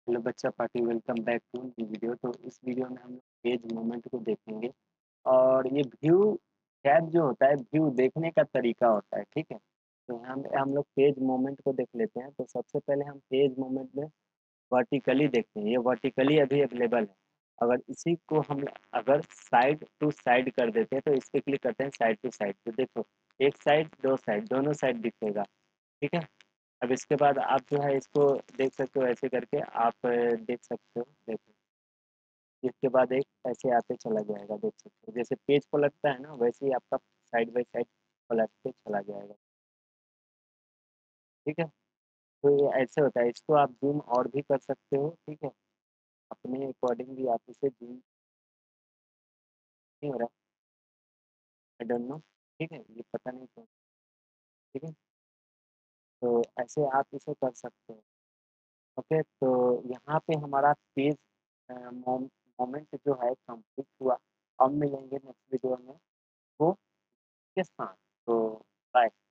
Hello बच्चा party welcome back to new video. तो इस वीडियो में हम पेज मूवमेंट को देखेंगे। और ये व्यू टैब जो होता है, व्यू देखने का तरीका होता है, ठीक है। तो हम लोग पेज मूवमेंट को देख लेते हैं। तो सबसे पहले हम पेज मूवमेंट में वर्टिकली देखते हैं। ये वर्टिकली अभी अवेलेबल है। अगर इसी को हम अगर साइड टू साइड कर देते हैं तो इस पे क्लिक करते हैं साइड टू साइड, तो देखो एक साइड दो साइड दोनों साइड दिखेगा, ठीक है। अब इसके बाद आप जो है इसको देख सकते हो, ऐसे करके आप देख सकते हो, देखो इसके बाद एक ऐसे आते चला जाएगा, देख सकते हो जैसे पेज पलटता है ना, वैसे ही आपका साइड बाई साइड पलटते चला जाएगा, ठीक है। तो ये ऐसे होता है, इसको आप जूम और भी कर सकते हो, ठीक है। अपने अकॉर्डिंग भी आप इसे जूम नहीं हो रहा, आई डोंट नो, ठीक है, ये पता नहीं क्यों, ठीक है। तो ऐसे आप इसे कर सकते हो। ओके, तो यहाँ पे हमारा पेज मोमेंट जो है कंप्लीट हुआ। अब मिलेंगे नेक्स्ट वीडियो में वो के साथ। तो बाय।